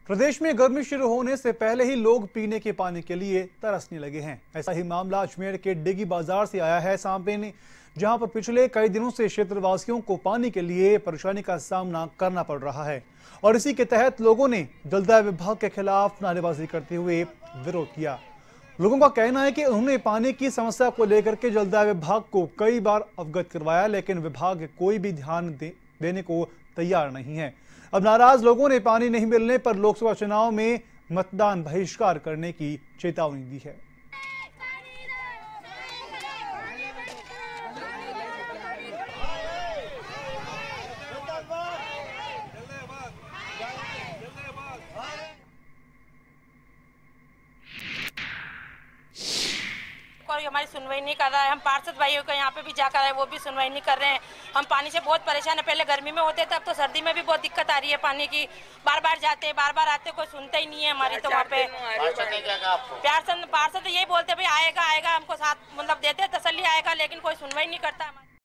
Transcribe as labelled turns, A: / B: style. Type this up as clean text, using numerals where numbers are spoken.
A: प्रदेश में गर्मी शुरू होने से पहले ही लोग पीने के पानी के लिए तरसने लगे हैं। ऐसा ही मामला अजमेर के डिगी बाजार से आया है सामने, जहां पर पिछले कई दिनों से क्षेत्रवासियों को पानी के लिए परेशानी का सामना करना पड़ रहा है और इसी के तहत लोगों ने जलदाय विभाग के खिलाफ नारेबाजी करते हुए विरोध किया। लोगों का कहना है कि उन्होंने पानी की समस्या को लेकर के जलदाय विभाग को कई बार अवगत करवाया, लेकिन विभाग कोई भी ध्यान देने को तैयार नहीं है। अब नाराज लोगों ने पानी नहीं मिलने पर लोकसभा चुनाव में मतदान बहिष्कार करने की चेतावनी दी है।
B: कोई हमारी सुनवाई नहीं कर रहा है। हम पार्षद भाइयों को यहाँ पे भी जाकर आए, वो भी सुनवाई नहीं कर रहे हैं। हम पानी से बहुत परेशान है। पहले गर्मी में होते थे, अब तो सर्दी में भी बहुत दिक्कत आ रही है पानी की। बार बार जाते, बार बार आते, कोई सुनता ही नहीं है हमारी। तो वहाँ पे पार्षद तो यही बोलते भाई आएगा आएगा, हमको साथ मतलब देते तसल्ली आएगा, लेकिन कोई सुनवाई नहीं करता हमारी।